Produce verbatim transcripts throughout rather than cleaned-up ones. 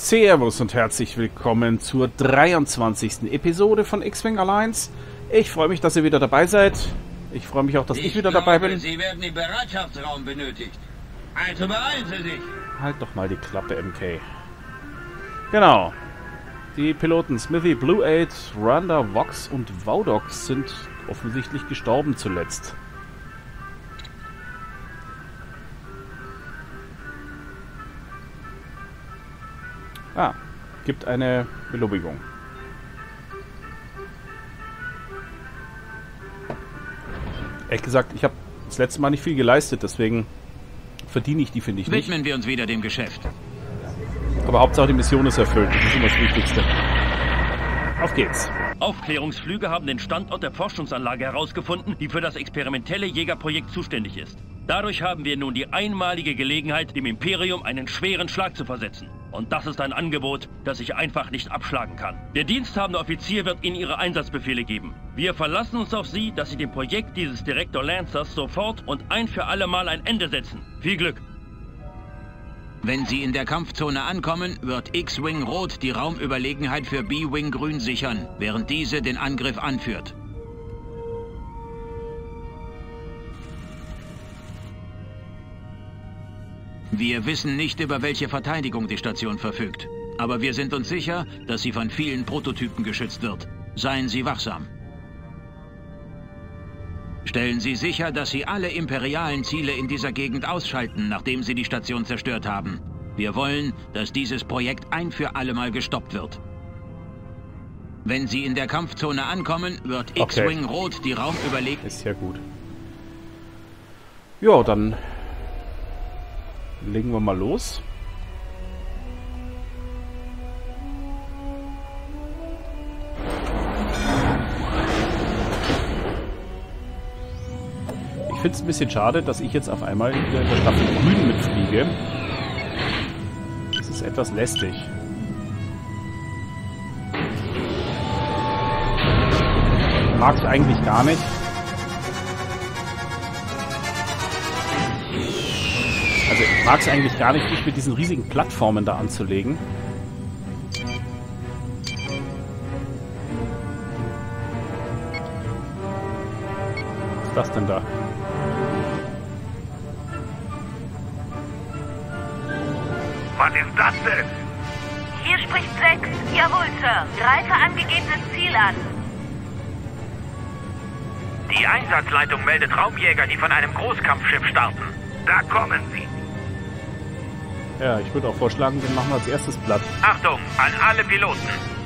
Servus und herzlich willkommen zur dreiundzwanzigsten Episode von X-Wing Alliance. Ich freue mich, dass ihr wieder dabei seid. Ich freue mich auch, dass ich, ich wieder glaube, dabei bin. Sie werden im Bereitschaftsraum benötigt. Also beeilen Sie sich. Halt doch mal die Klappe, M K. Genau. Die Piloten Smithy, Blue Eight, Randa, Vox und Vaudox sind offensichtlich gestorben zuletzt. Ah, gibt eine Belobigung. Ehrlich gesagt, ich habe das letzte Mal nicht viel geleistet, deswegen verdiene ich die, finde ich nicht. Widmen wir uns wieder dem Geschäft. Aber Hauptsache die Mission ist erfüllt, das ist immer das Wichtigste. Auf geht's. Aufklärungsflüge haben den Standort der Forschungsanlage herausgefunden, die für das experimentelle Jägerprojekt zuständig ist. Dadurch haben wir nun die einmalige Gelegenheit, dem Imperium einen schweren Schlag zu versetzen. Und das ist ein Angebot, das ich einfach nicht abschlagen kann. Der diensthabende Offizier wird Ihnen Ihre Einsatzbefehle geben. Wir verlassen uns auf Sie, dass Sie dem Projekt dieses Direktor Lancers sofort und ein für alle Mal ein Ende setzen. Viel Glück! Wenn Sie in der Kampfzone ankommen, wird X-Wing Rot die Raumüberlegenheit für B-Wing Grün sichern, während diese den Angriff anführt. Wir wissen nicht, über welche Verteidigung die Station verfügt. Aber wir sind uns sicher, dass sie von vielen Prototypen geschützt wird. Seien Sie wachsam. Stellen Sie sicher, dass Sie alle imperialen Ziele in dieser Gegend ausschalten, nachdem Sie die Station zerstört haben. Wir wollen, dass dieses Projekt ein für alle Mal gestoppt wird. Wenn Sie in der Kampfzone ankommen, wird X-Wing Okay. Rot die Raumüberlegenheit... Ist ja gut. Ja, dann legen wir mal los. Ich finde es ein bisschen schade, dass ich jetzt auf einmal in der Staffel Grün mitfliege. Das ist etwas lästig. Mag ich eigentlich gar nicht. Also ich mag es eigentlich gar nicht, mich mit diesen riesigen Plattformen da anzulegen. Was ist das denn da? Was ist das denn? Hier spricht sechs. Jawohl, Sir. Greife angegebenes Ziel an. Die Einsatzleitung meldet Raumjäger, die von einem Großkampfschiff starten. Da kommen sie. Ja, ich würde auch vorschlagen, den machen wir als erstes platt. Achtung, an alle Piloten.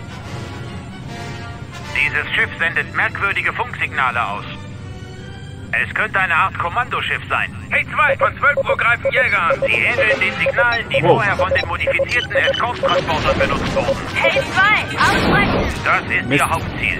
Dieses Schiff sendet merkwürdige Funksignale aus. Es könnte eine Art Kommandoschiff sein. Hey zwei, von zwölf Uhr greifen Jäger an. Sie ähneln den Signalen, die Oh. vorher von den modifizierten Escort-Transportern benutzt wurden. Hey zwei, ausbrechen! Das ist Mist. ihr Hauptziel.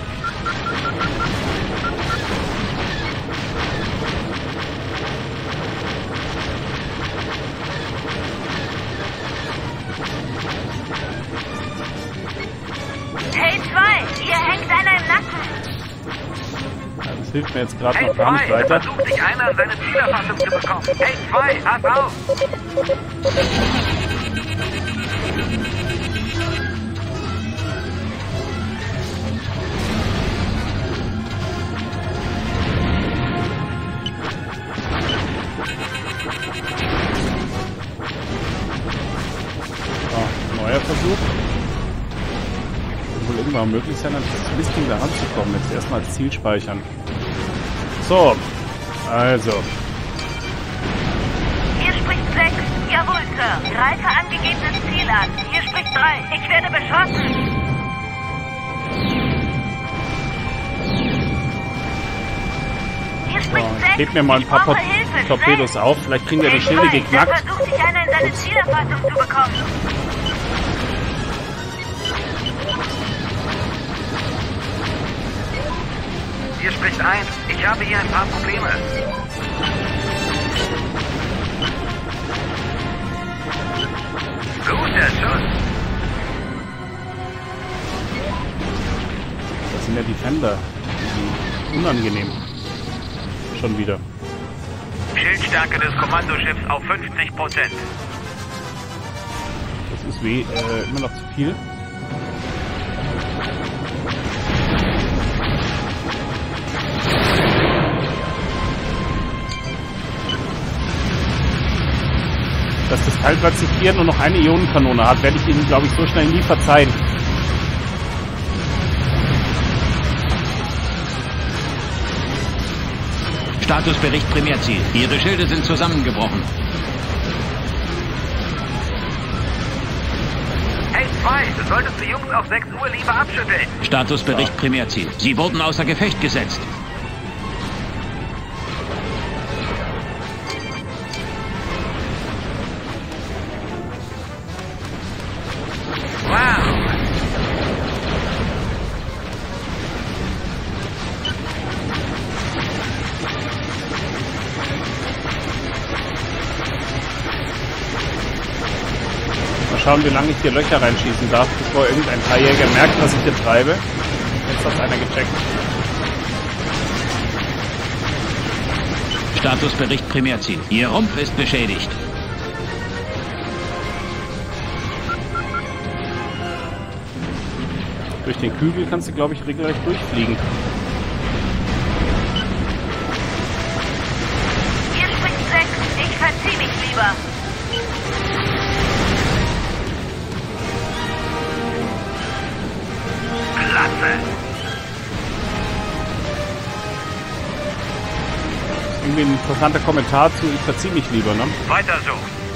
Hey zwei, hier hängt einer im Nacken. Ja, das hilft mir jetzt gerade Hey noch gar nicht zwei, es weiter. versucht sich einer an seine Zielerfassung zu bekommen. Hey zwei, pass auf! So, neuer Versuch. Wird wohl irgendwann möglich sein, an dieses Mistding da ranzukommen. Jetzt erstmal als Ziel speichern. So, also. Hier spricht sechs. Jawohl, Sir. Greife angegebenes Ziel an. Hier spricht drei. Ich werde beschossen. Hier spricht So, ich sechs. heb mir mal ein Ich paar brauche Tor Hilfe, Torpedos schnell. auf. Vielleicht kriegen wir die Hey Schilde zwei, geknackt. da versucht sich einer in seine Ups. Zielerfassung zu bekommen. Hier spricht eins. Ich habe hier ein paar Probleme. Guter Schuss. Das sind ja die Fender. Die unangenehm. Schon wieder. Schildstärke des Kommandoschiffs auf fünfzig Prozent. Das ist weh, äh, immer noch zu viel. Dass das Teil plötzlich hier nur noch eine Ionenkanone hat, werde ich Ihnen, glaube ich, so schnell nie verzeihen. Statusbericht Primärziel. Ihre Schilde sind zusammengebrochen. Hey zwei, du solltest die Jungs auf sechs Uhr lieber abschütteln. Statusbericht Primärziel. Sie wurden außer Gefecht gesetzt. Wow. Mal schauen, wie lange ich hier Löcher reinschießen darf, bevor irgendein Teiljäger merkt, was ich hier treibe. Jetzt hat einer gecheckt. Statusbericht Primärziel. Ihr Rumpf ist beschädigt. Durch den Kügel kannst du, glaube ich, regelrecht durchfliegen. Hier spricht sechs. Ich verzieh mich lieber. Klasse. Irgendwie ein interessanter Kommentar zu, ich verzieh mich lieber, ne? Weiter so.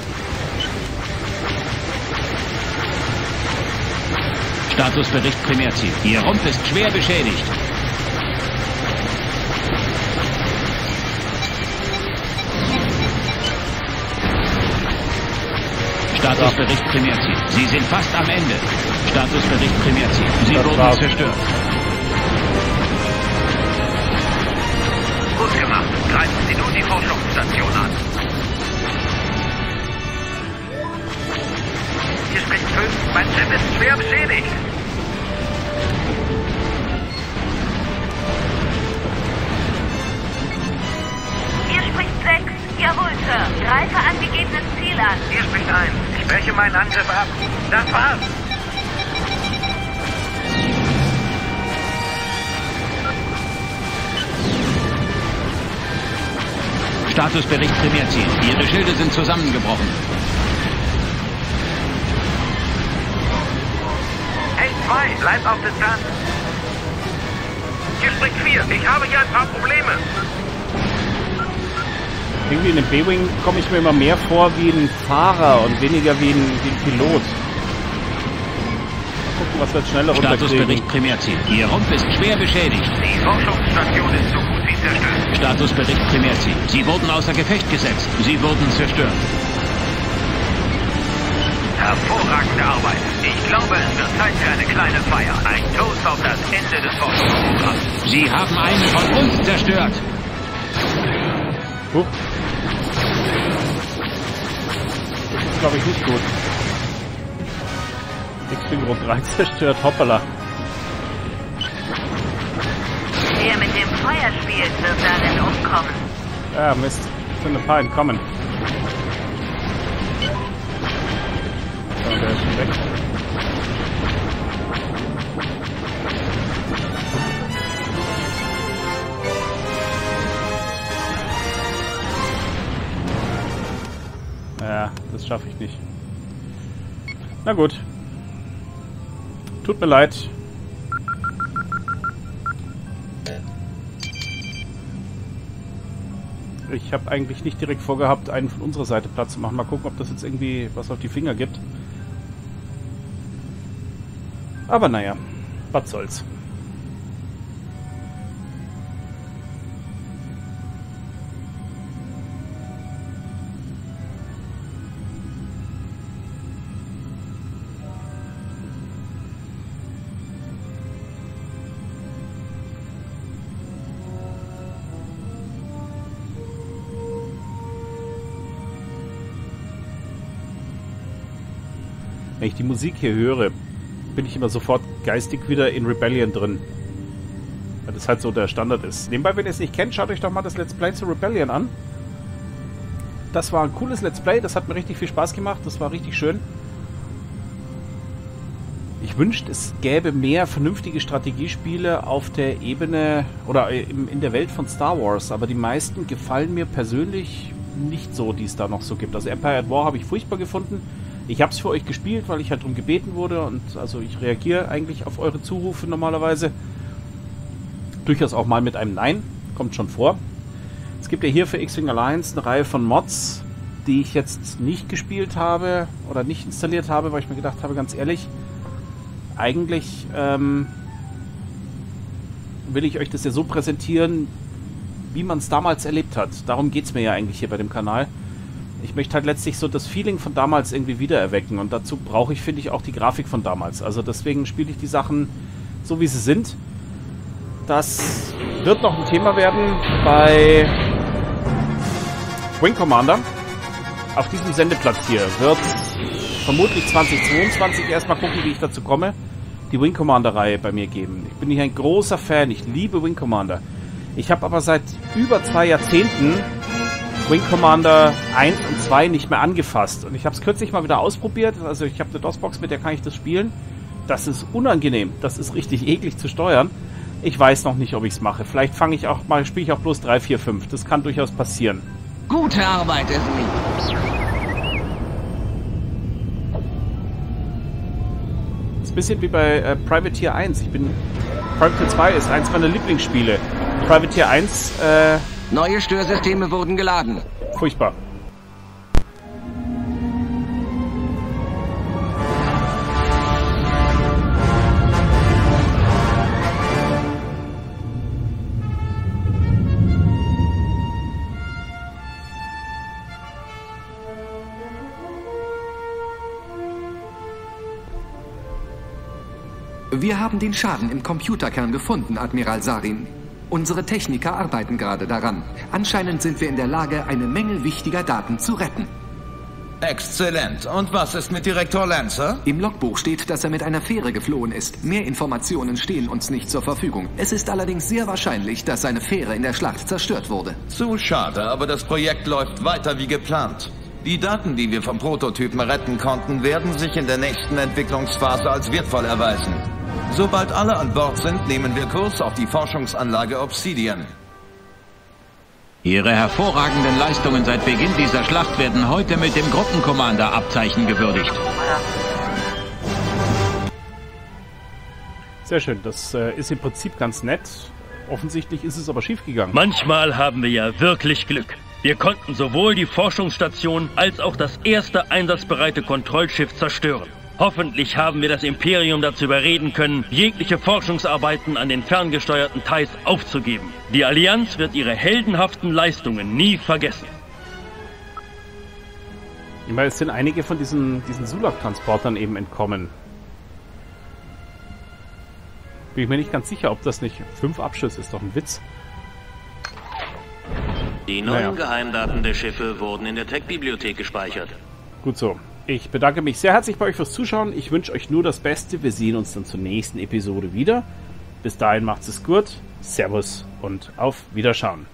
Statusbericht Primärziel. Ihr Rumpf ist schwer beschädigt. Statusbericht Primärziel. Sie sind fast am Ende. Statusbericht Primärziel. Sie Das wurden war's. zerstört. Gut gemacht. Greifen Sie nun die Forschungsstation an. Hier spricht fünf. Mein Schiff ist schwer beschädigt. Hier spricht sechs. Jawohl, Sir. Greife angegebenes Ziel an. Hier spricht eins. Ich breche meinen Angriff ab. Das war's. Statusbericht Primärziel. Ihre Schilde sind zusammengebrochen. Hey zwei, bleib auf Distanz. Hier spricht vier. Ich habe hier ein paar Probleme. Irgendwie in dem B-Wing komme ich mir immer mehr vor wie ein Fahrer und weniger wie ein, wie ein Pilot. Mal gucken, was wir jetzt schneller runterkriegen. Statusbericht Primärziel. Ihr Rumpf ist schwer beschädigt. Die Forschungsstation ist so gut wie zerstört. Statusbericht Primärziel. Sie wurden außer Gefecht gesetzt. Sie wurden zerstört. Hervorragende Arbeit. Ich glaube, es wird Zeit für eine kleine Feier. Ein Toast auf das Ende des Forschungsprogramms. Sie haben einen von uns zerstört. Huch. Das ist, glaube ich, nicht gut. X-Wing Rot drei zerstört, hoppala. Wer mit dem Feuer spielt, wird darin umkommen. Ja, Mist. Es sind ein paar entkommen. So, der ist schon weg. Ja, das schaffe ich nicht. Na gut. Tut mir leid. Ich habe eigentlich nicht direkt vorgehabt, einen von unserer Seite Platz zu machen. Mal gucken, ob das jetzt irgendwie was auf die Finger gibt. Aber naja, was soll's. Wenn ich die Musik hier höre, bin ich immer sofort geistig wieder in Rebellion drin. Weil das halt so der Standard ist. Nebenbei, wenn ihr es nicht kennt, schaut euch doch mal das Let's Play zu Rebellion an. Das war ein cooles Let's Play, das hat mir richtig viel Spaß gemacht, das war richtig schön. Ich wünschte, es gäbe mehr vernünftige Strategiespiele auf der Ebene oder in der Welt von Star Wars, aber die meisten gefallen mir persönlich nicht so, die es da noch so gibt. Also Empire at War habe ich furchtbar gefunden. Ich habe es für euch gespielt, weil ich halt darum gebeten wurde und also ich reagiere eigentlich auf eure Zurufe normalerweise. Durchaus auch mal mit einem Nein, kommt schon vor. Es gibt ja hier für X-Wing Alliance eine Reihe von Mods, die ich jetzt nicht gespielt habe oder nicht installiert habe, weil ich mir gedacht habe, ganz ehrlich, eigentlich ähm, will ich euch das ja so präsentieren, wie man es damals erlebt hat. Darum geht es mir ja eigentlich hier bei dem Kanal. Ich möchte halt letztlich so das Feeling von damals irgendwie wieder erwecken und dazu brauche ich, finde ich, auch die Grafik von damals. Also deswegen spiele ich die Sachen so, wie sie sind. Das wird noch ein Thema werden bei Wing Commander. Auf diesem Sendeplatz hier wird vermutlich zweitausendzweiundzwanzig erstmal gucken, wie ich dazu komme, die Wing Commander-Reihe bei mir geben. Ich bin hier ein großer Fan, ich liebe Wing Commander. Ich habe aber seit über zwei Jahrzehnten Wing Commander eins und zwei nicht mehr angefasst. Und ich habe es kürzlich mal wieder ausprobiert. Also ich habe eine DOS-Box, mit der kann ich das spielen. Das ist unangenehm. Das ist richtig eklig zu steuern. Ich weiß noch nicht, ob ich es mache. Vielleicht fange ich auch mal, spiele ich auch bloß drei, vier, fünf. Das kann durchaus passieren. Gute Arbeit, Esmi. Ist ein bisschen wie bei äh, Privateer eins. Ich bin... Privateer zwei ist eins meiner Lieblingsspiele. Privateer eins, äh... Neue Störsysteme wurden geladen. Furchtbar. Wir haben den Schaden im Computerkern gefunden, Admiral Sarin. Unsere Techniker arbeiten gerade daran. Anscheinend sind wir in der Lage, eine Menge wichtiger Daten zu retten. Exzellent. Und was ist mit Direktor Lancer? Im Logbuch steht, dass er mit einer Fähre geflohen ist. Mehr Informationen stehen uns nicht zur Verfügung. Es ist allerdings sehr wahrscheinlich, dass seine Fähre in der Schlacht zerstört wurde. Zu schade, aber das Projekt läuft weiter wie geplant. Die Daten, die wir vom Prototypen retten konnten, werden sich in der nächsten Entwicklungsphase als wertvoll erweisen. Sobald alle an Bord sind, nehmen wir Kurs auf die Forschungsanlage Obsidian. Ihre hervorragenden Leistungen seit Beginn dieser Schlacht werden heute mit dem Gruppencommander-Abzeichen gewürdigt. Sehr schön, das äh, ist im Prinzip ganz nett. Offensichtlich ist es aber schiefgegangen. Manchmal haben wir ja wirklich Glück. Wir konnten sowohl die Forschungsstation als auch das erste einsatzbereite Kontrollschiff zerstören. Hoffentlich haben wir das Imperium dazu überreden können, jegliche Forschungsarbeiten an den ferngesteuerten T I E S aufzugeben. Die Allianz wird ihre heldenhaften Leistungen nie vergessen. Ich meine, es sind einige von diesen, diesen Sulak-Transportern eben entkommen. Bin ich mir nicht ganz sicher, ob das nicht... Fünf Abschüsse ist doch ein Witz. Die neuen Naja. Geheimdaten der Schiffe wurden in der Tech-Bibliothek gespeichert. Gut so. Ich bedanke mich sehr herzlich bei euch fürs Zuschauen. Ich wünsche euch nur das Beste. Wir sehen uns dann zur nächsten Episode wieder. Bis dahin macht's es gut. Servus und auf Wiederschauen.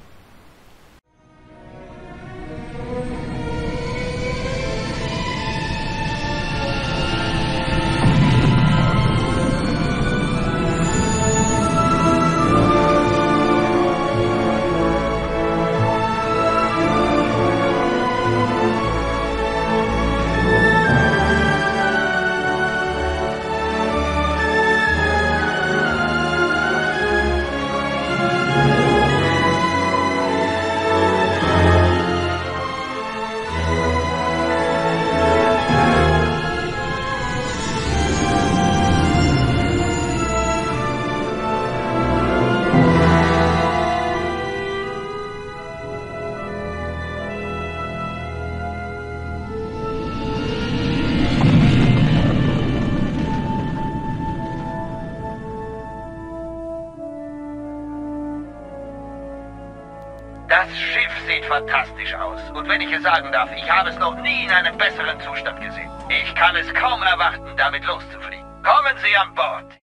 Das Schiff sieht fantastisch aus. Und wenn ich es sagen darf, ich habe es noch nie in einem besseren Zustand gesehen. Ich kann es kaum erwarten, damit loszufliegen. Kommen Sie an Bord.